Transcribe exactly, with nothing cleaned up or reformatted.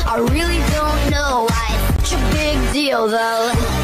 I really don't know why it's such a big deal though.